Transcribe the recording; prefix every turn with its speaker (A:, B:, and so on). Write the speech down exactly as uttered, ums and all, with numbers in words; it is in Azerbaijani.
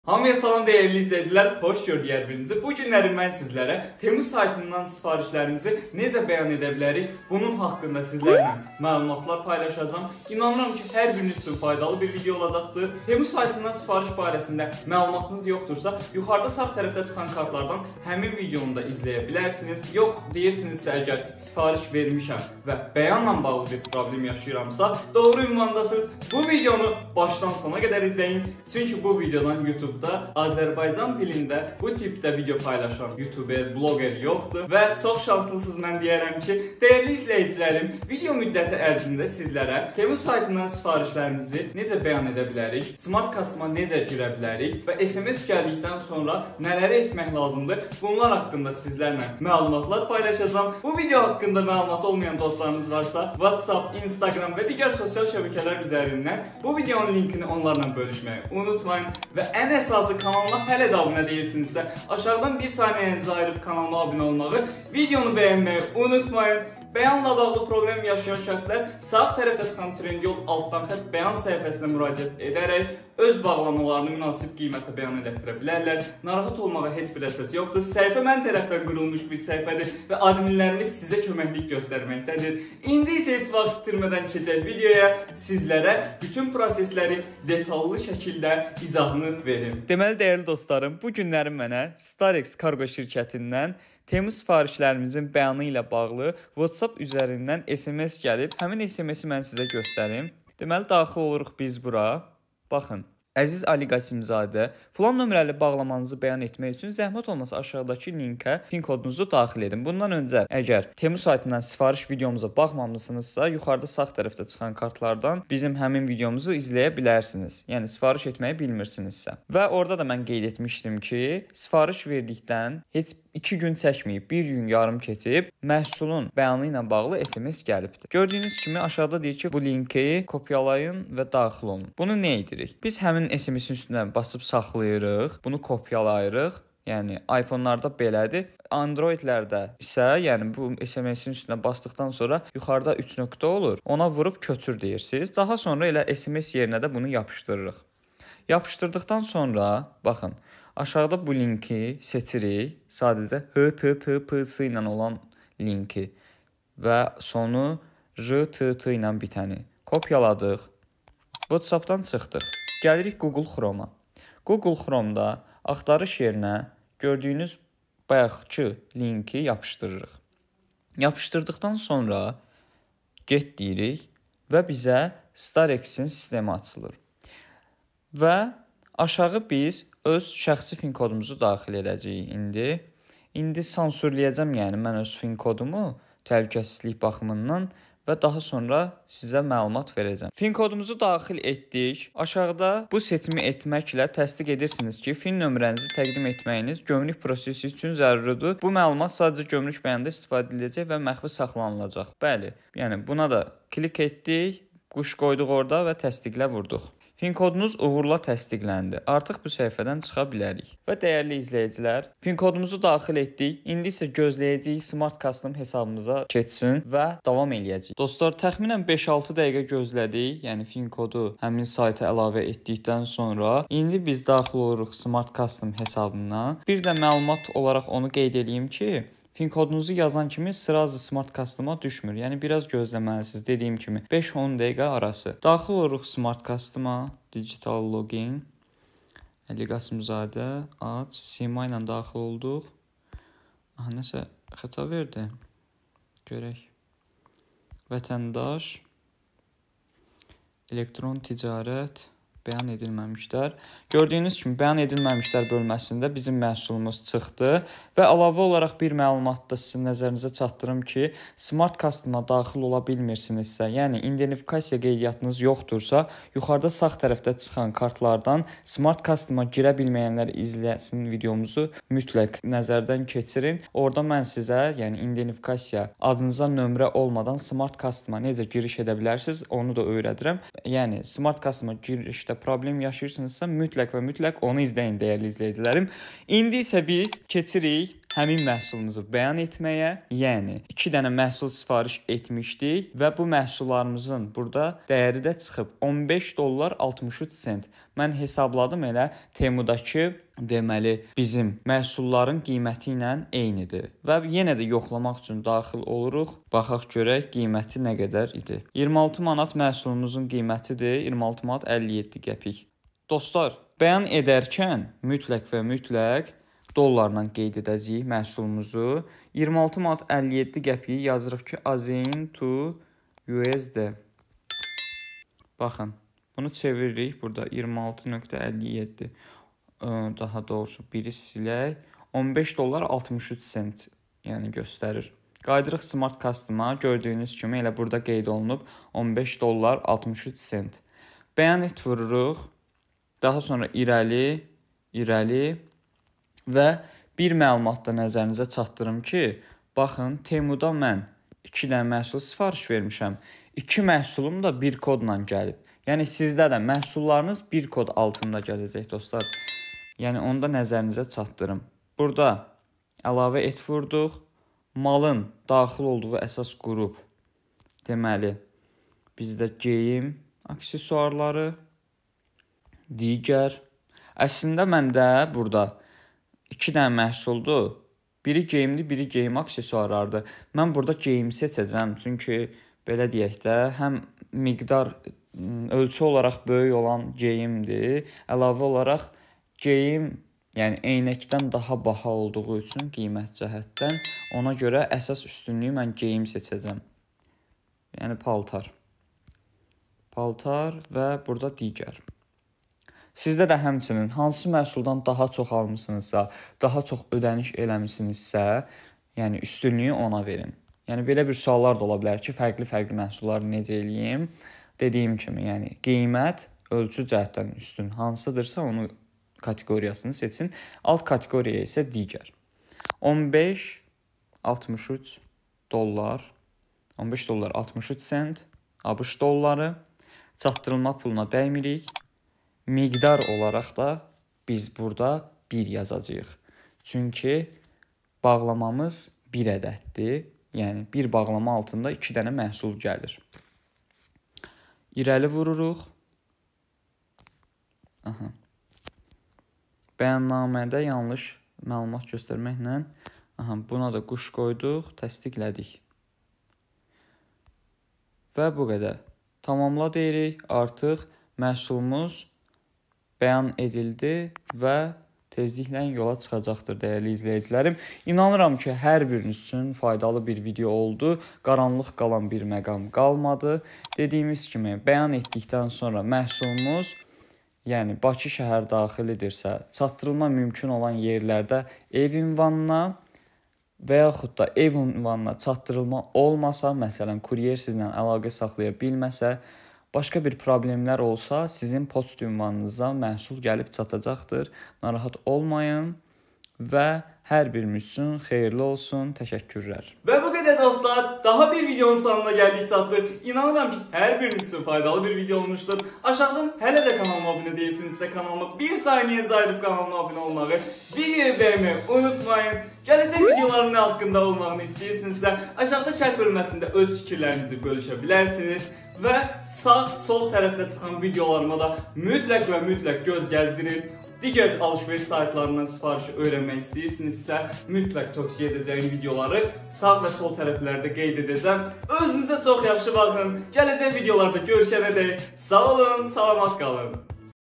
A: Hamıya salam değerli izləyicilər, xoş gördük hər birinizi. Bu günləri mən sizlərə Temu saytından sifarişlərimizi necə bəyan edə bilərik, bunun haqqında sizlərlə məlumatlar paylaşacağım. İnanıram ki, hər biriniz üçün faydalı bir video olacaqdır. Temu saytından sifariş barəsində məlumatınız yoxdursa, yuxarıda sağ tərəfdə çıxan kartlardan həmin videonu da izləyə bilərsiniz. Yox, deyirsinizsə əgər sifariş vermişəm və bəyanla bağlı bir problem yaşayıramsa, doğru ünvandasınız. Bu videonu başdan sona qədər izləyin. Çünki bu videodan YouTube Azərbaycan dilində bu tipdə video paylaşan YouTuber, bloger yoxdur və çox şanslısınız mən deyərəm ki, dəyərli izləyicilərim, video müddəti ərzində sizlərə Temu saytından sifarişlərimizi necə bəyan edə bilərik, Smart Customer necə girə bilərik və S M S gəldikdən sonra nələri etmək lazımdır, bunlar haqqında sizlərlə məlumatlar paylaşacağam. Bu video haqqında məlumat olmayan dostlarınız varsa, WhatsApp, Instagram və digər sosial şəbəkələr üzərindən bu videonun linkini onlarla bölüşməyi unutmayın və ən əsası kanalıma hələ də abunə deyilsinizsə, aşağıdan bir saniyənizi ayırıb kanalıma abunə olmağı, videonu bəyənməyi unutmayın. Bəyanla bağlı problem yaşayan şəxslər sağ tərəfdə çıxan Trendyol altdan xətt bəyan səhifəsinə müraciət edərək öz bağlamalarını münasib qiymətə bəyan elətdirə bilərlər. Narahat olmağa heç bir əsas yoxdur. Səhifə mən tərəfdən qurulmuş bir səhifədir və adminlərimiz sizə köməklik göstərməkdədir. İndi isə heç vaxt itirmədən keçək videoya, sizlərə bütün prosesləri detallı şəkildə izahını verim. Deməli, dəyərli dostlarım, bu günləri mənə Starex Kargo şirkətindən Temu sifarişlərimizin bəyanı ilə bağlı WhatsApp üzərindən S M S gəlib. Həmin S M S-i mən sizə göstərim. Deməli, daxil oluruq biz bura. Baxın. Əziz Ali Qasimzadə, filan nömrəli bağlamanızı bəyan etmək üçün zəhmət olmasa aşağıdakı linkə PIN kodunuzu daxil edin. Bundan öncə, əgər Temu saytından sifariş videomuza baxmamısınızsa, yuxarıda sağ tərəfdə çıxan kartlardan bizim həmin videomuzu izləyə bilərsiniz. Yəni, sifariş etməyi bilmirsinizsə. Və orada da mən qeyd etmişdim ki, sifariş verdikdən heç iki gün çəkməyib, bir gün yarım keçib, məhsulun bəyanı ilə bağlı S M S gəlibdir. Gördüyünüz kimi aşağıda deyir ki, bu linki kopyalayın və daxil olun. Bunu nə edirik? Biz həmin S M S-in üstünə basıb saxlayırıq, bunu kopyalayırıq. Yəni, iPhone-larda belədir. Android-lərdə isə, yəni bu S M S-in üstünə basdıqdan sonra yuxarıda üç nöqtə olur. Ona vurub köçür deyirsiniz. Daha sonra elə S M S yerinə də bunu yapışdırırıq. Yapışdırdıqdan sonra, baxın, aşağıda bu linki seçirik. Sadəcə H T T P S ilə olan linki və sonu R T T ilə bitəni kopyaladıq. WhatsApp-dan çıxdıq. Gəlirik Google Chrome-a. Google Chrome-da axtarış yerinə gördüyünüz bayaqçı linki yapışdırırıq. Yapışdırdıqdan sonra get deyirik və bizə Starex'in sistemi açılır. Və aşağı biz öz şəxsi PIN kodumuzu daxil edəcəyik indi. İndi sansürləyəcəm, yəni mən öz PIN kodumu təhlükəsizlik baxımından və daha sonra sizə məlumat verəcəm. PIN kodumuzu daxil etdik. Aşağıda bu seçimi etməklə təsdiq edirsiniz ki, PIN nömrənizi təqdim etməyiniz gömrük prosesi üçün zəruridir. Bu məlumat sadəcə gömrük bəyanında istifadə ediləcək və məxfi saxlanılacaq. Bəli, yəni buna da klik etdik, quş qoyduq orada və təsdiqlə vurduq. PIN kodunuz uğurla təsdiqləndi. Artıq bu səhifədən çıxa bilərik. Və dəyərli izləyicilər, PIN kodumuzu daxil etdik. İndi isə gözləyəcəyik Smart Custom hesabımıza keçsin və davam eləyəcəyik. Dostlar, təxminən beş altı dəqiqə gözlədik. Yəni PIN kodu həmin sayta əlavə etdikdən sonra indi biz daxil oluruq Smart Custom hesabına. Bir də məlumat olaraq onu qeyd edeyim ki, PIN kodunuzu yazan kimi sırazı Smart Custom-a düşmür. Yəni, biraz gözləməlisiniz. Dediyim kimi beş on dəqiqə arası. Daxil oluruq Smart Custom-a. Digital Login. Ali Qasimzadə. Aç. Sima ilə daxil olduq. Aha, nəsə xəta verdi. Görək. Vətəndaş. Elektron ticarət. Bəyan edilməmişlər. Gördüyünüz kimi bəyan edilməmişlər bölməsində bizim məhsulumuz çıxdı və əlavə olaraq bir məlumat da sizin nəzərinizə çatdırım ki, Smart Custom-a daxil ola bilmirsinizsə, yəni identifikasiya qeydiyyatınız yoxdursa, yuxarıda sağ tərəfdə çıxan kartlardan Smart Custom-a girə bilməyənlər izləsin videomuzu mütləq nəzərdən keçirin. Orada mən sizə, yəni identifikasiya adınıza nömrə olmadan Smart Custom-a necə giriş edə bilərsiniz, onu da öyrədirəm. Yəni Smart Custom-a girişdə problem yaşayırsınızsa mütləq və mütləq onu izləyin dəyərli izləyicilərim. İndi isə biz keçirik həmin məhsulumuzu bəyan etməyə, yəni iki dənə məhsul sifariş etmişdik və bu məhsullarımızın burada dəyəri də çıxıb on beş dollar altmış üç sent. Mən hesabladım, elə Temudakı deməli bizim məhsulların qiyməti ilə eynidir. Və yenə də yoxlamaq üçün daxil oluruq. Baxaq görək qiyməti nə qədər idi. iyirmi altı manat məhsulumuzun qiymətidir. iyirmi altı manat əlli yeddi qəpik. Dostlar, bəyan edərkən mütləq və mütləq dollarla qeyd edəcəyik məhsulumuzu. iyirmi altı manat əlli yeddi qəpiyi yazırıq ki, Azin to U S D. Baxın, bunu çeviririk. Burada iyirmi altı nöqtə əlli yeddi. Daha doğrusu biri silək. on beş dollar altmış üç sent yəni göstərir. Qaydırıq Smart Custom'a. Gördüyünüz kimi elə burada qeyd olunub on beş dollar altmış üç sent. Bəyan et vururuq. Daha sonra irəli, irəli və bir məlumat da nəzərinizə çatdırım ki, baxın, Temuda mən iki dənə məhsul sifariş vermişəm. İki məhsulum da bir kodla gəlib. Yəni sizdə də məhsullarınız bir kod altında gələcək dostlar. Yəni onu da nəzərinizə çatdırım. Burada əlavə et vurduq. Malın daxil olduğu əsas qrup deməli bizdə geyim aksesuarları, digər. Əslində məndə burada iki dənə məhsuldur. Biri geyimdir, biri geyim aksesuarlardır. Mən burada geyimi seçəcəm. Çünki belə deyək də, həm miqdar ölçü olaraq böyük olan geyimdir. Əlavə olaraq geyim, yəni eynəkdən daha baha olduğu üçün qiymət cəhətdən ona görə əsas üstünlüyü mən geyim seçəcəm. Yəni paltar. Paltar və burada digər. Sizdə də həmçinin hansı məhsuldan daha çox almışsınızsa, daha çox ödəniş eləmişsinizsə, yəni üstünlüyü ona verin. Yəni belə bir suallar da ola bilər ki, fərqli-fərqli məhsulları necə eləyim? Dediyim kimi, yəni qiymət ölçü cəhətdən üstün hansıdırsa onu kateqoriyasını seçin. Alt kateqoriya isə digər. on beş altmış üç dollar, on beş dollar altmış üç sent, ABŞ dolları, çatdırılma puluna dəymirik. Miqdar olaraq da biz burada bir yazacağıq. Çünki bağlamamız bir ədəddir. Yəni bir bağlama altında iki dənə məhsul gəlir. İrəli vururuq. Aha. Bəyannamədə yanlış məlumat göstərməklə aha, buna da quş qoyduq, təsdiqlədik. Və bu qədər. Tamamla deyirik, artıq məhsulumuz bəyan edildi və tezliklə yola çıxacaqdır dəyərli izləyicilərim. İnanıram ki, hər biriniz üçün faydalı bir video oldu. Qaranlıq qalan bir məqam qalmadı. Dediyimiz kimi, bəyan etdikdən sonra məhsulumuz, yəni Bakı şəhər daxilidirsə, çatdırılma mümkün olan yerlərdə ev ünvanına və yaxud da ev ünvanına çatdırılma olmasa, məsələn, kuryer sizlə əlaqə saxlaya bilməsə, başqa bir problemlər olsa, sizin poçt ünvanınıza məhsul gəlib çatacaqdır. Narahat olmayın və hər birimiz üçün xeyirli olsun. Təşəkkürlər. Və bu qədər dostlar, daha bir videonun sonuna gəldik çatdıq. İnanıram ki, hər biriniz üçün faydalı bir video olmuşdur. Aşağıdan hələ də kanalıma abunə deyilsinizsə, kanalıma bir saniyənizi ayırıb kanalıma abunə olmağı, videoyu bəyənməyi unutmayın. Gələcək videoların nə haqqında olmağını istəyirsinizsə, aşağıda şərh bölməsində öz fikirlərinizi bölüşə bilərsiniz. Və sağ, sol tərəfdə çıxan videolarıma da mütləq və mütləq göz gəzdirin. Digər alış-veriş saytlarından sifarişi öyrənmək istəyirsinizsə, mütləq tövsiyə edəcəyim videoları sağ və sol tərəflərdə qeyd edəcəm. Özünüzə çox yaxşı baxın. Gələcək videolarda görüşənədək sağ olun, salamat qalın.